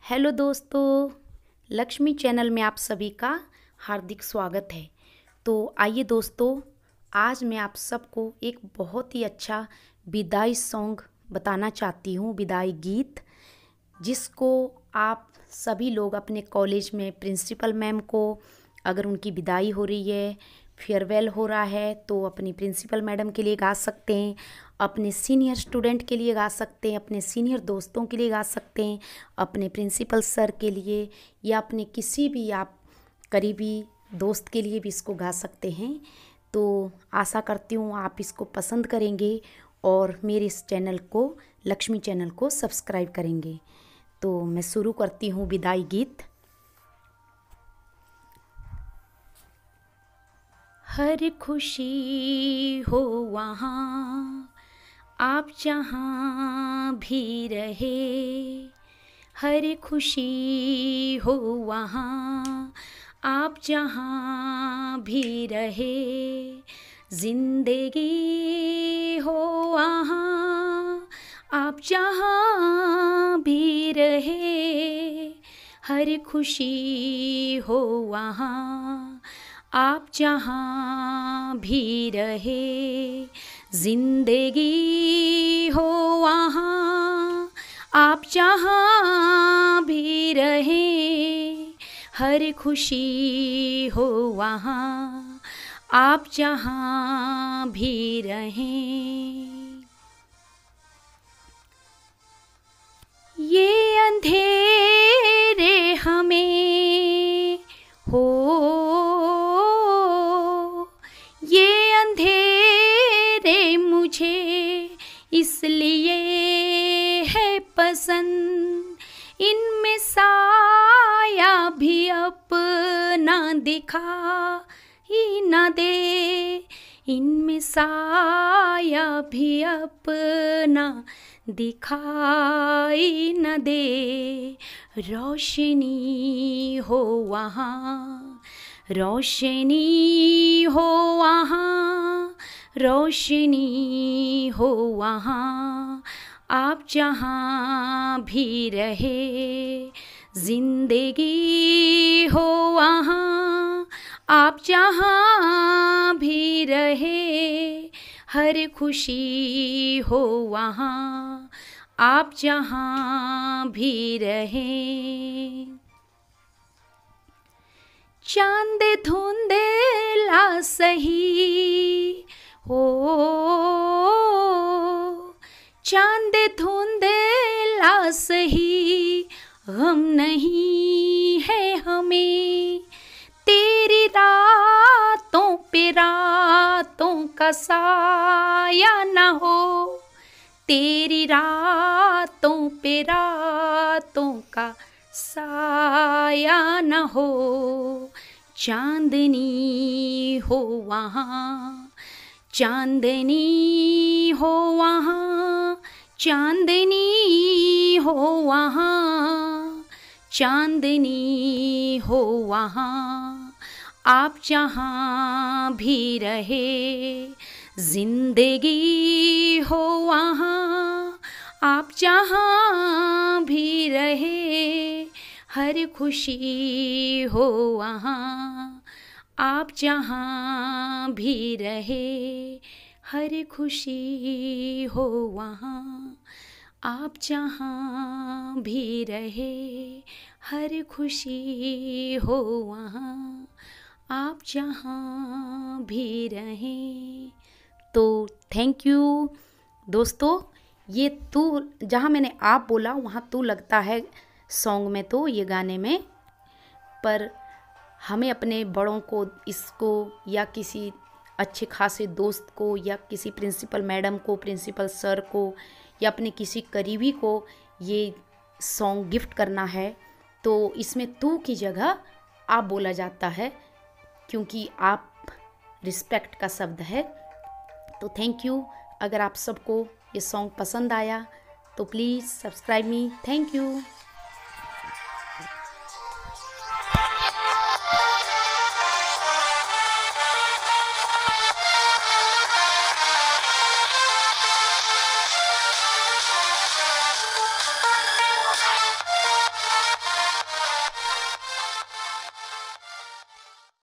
Hello दोस्तों, Lakshmi channel में आप सभी का हार्दिक स्वागत है। तो आइए दोस्तों, आज मैं आप सबको एक बहुत ही अच्छा विदाई सॉन्ग बताना चाहती हूँ, विदाई गीत, जिसको आप सभी लोग अपने कॉलेज में प्रिंसिपल मैम को, अगर उनकी विदाई हो रही है, फेयरवेल हो रहा है, तो अपनी प्रिंसिपल मैडम के लिए गा सकते हैं, अपने सीनियर स्टूडेंट के लिए गा सकते हैं, अपने सीनियर दोस्तों के लिए गा सकते हैं, अपने प्रिंसिपल सर के लिए, या अपने किसी भी आप करीबी दोस्त के लिए भी इसको गा सकते हैं। तो आशा करती हूँ आप इसको पसंद करेंगे और मेरे इस चैनल को, लक्ष्मी चैनल को सब्सक्राइब करेंगे। तो मैं शुरू करती हूँ विदाई गीत। हर खुशी हो वहाँ आप जहाँ भी रहे, हर खुशी हो वहाँ आप जहाँ भी रहे, जिंदगी हो वहाँ आप जहाँ भी रहे, हर खुशी हो वहाँ आप जहाँ भी रहे, जिंदगी हो वहाँ आप जहाँ भी रहे, हर खुशी हो वहाँ आप जहाँ भी रहें। ये अंधेरे हमें हो, ये अंधेरे मुझे इसलिए है पसंद, इनमें साया भी अपना दिखाई न दे, इनमें साया भी अपना दिखाई न दे, रोशनी हो वहाँ, रोशनी हो वहाँ, रोशनी हो वहाँ आप जहाँ भी रहे, जिंदगी हो वहाँ आप जहाँ भी रहे, हर खुशी हो वहाँ आप जहाँ भी रहे। चांद धुंधला सही हो, चांद धुंधला सही, गम नहीं है हमें, तेरी रातों पे रातों का साया न हो, तेरी रातों पे रातों का साया न हो, चांदनी हो वहाँ, चांदनी हो वहाँ, चांदनी हो वहाँ, चांदनी हो वहाँ आप जहाँ भी रहे, जिंदगी हो वहाँ आप जहाँ भी रहे, हर खुशी हो वहाँ आप जहाँ भी रहे, हर खुशी हो वहाँ आप जहाँ भी रहे, हर खुशी हो वहाँ आप जहाँ भी रहें। तो थैंक यू दोस्तों। ये तू, जहाँ मैंने आप बोला वहाँ तू लगता है सॉन्ग में, तो ये गाने में, पर हमें अपने बड़ों को इसको, या किसी अच्छे खासे दोस्त को, या किसी प्रिंसिपल मैडम को, प्रिंसिपल सर को, या अपने किसी करीबी को ये सॉन्ग गिफ्ट करना है, तो इसमें तू की जगह आप बोला जाता है, क्योंकि आप रिस्पेक्ट का शब्द है। तो थैंक यू। अगर आप सबको ये सॉन्ग पसंद आया तो please subscribe me. Thank you.